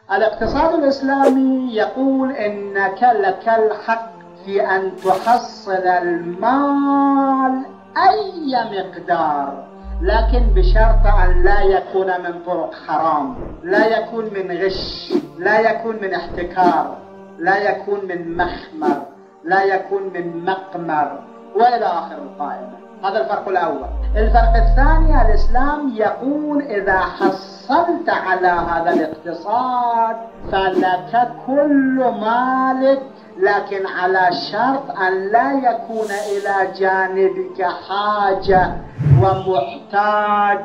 الاقتصاد الإسلامي يقول إنك لك الحق في أن تحصل المال أي مقدار، لكن بشرط أن لا يكون من طرق حرام، لا يكون من غش، لا يكون من احتكار، لا يكون من مخمر، لا يكون من مقمر، وإلى آخر القائمة. هذا الفرق الأول. الفرق الثاني، الإسلام يقول إذا حصلت على هذا الاقتصاد فلك كل مالك، لكن على شرط أن لا يكون إلى جانبك حاجة ومحتاج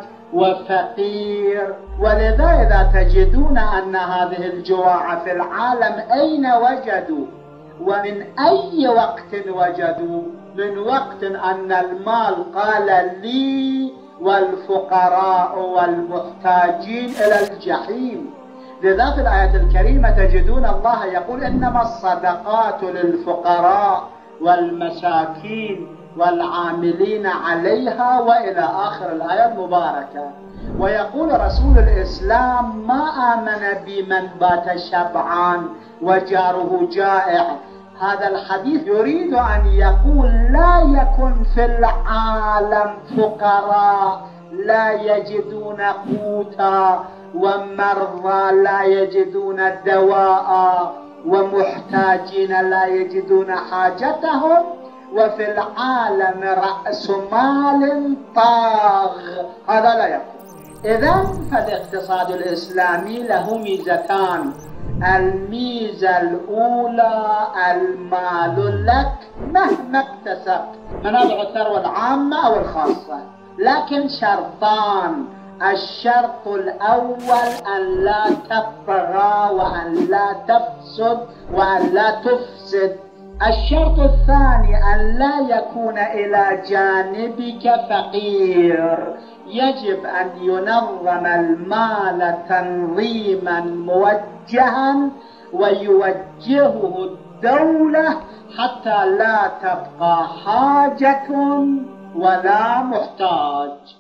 وفقير. ولذا إذا تجدون أن هذه الجواع في العالم أين وجدوا ومن أي وقت وجدوا؟ من وقت أن المال قال لي والفقراء والمحتاجين إلى الجحيم. لذا في الآية الكريمة تجدون الله يقول إنما الصدقات للفقراء والمساكين والعاملين عليها، وإلى آخر الآية المباركة. ويقول رسول الإسلام ما آمن بي من بات شبعان وجاره جائع. هذا الحديث يريد أن يقول لا يكن في العالم فقراء لا يجدون قوتا، ومرضى لا يجدون دواء، ومحتاجين لا يجدون حاجتهم، وفي العالم رأس مال طاغ. هذا لا يكون. إذن فالاقتصاد الإسلامي له ميزتان. الميزة الأولى المال لك مهما اكتسبت، منابع الثروة العامة أو الخاصة، لكن شرطان. الشرط الأول أن لا تطغى وأن لا تفسد وأن لا تفسد. الشرط الثاني أن لا يكون إلى جانبك فقير. يجب أن ينظم المال تنظيما موجها ويوجهه الدولة حتى لا تبقى حاجة ولا محتاج.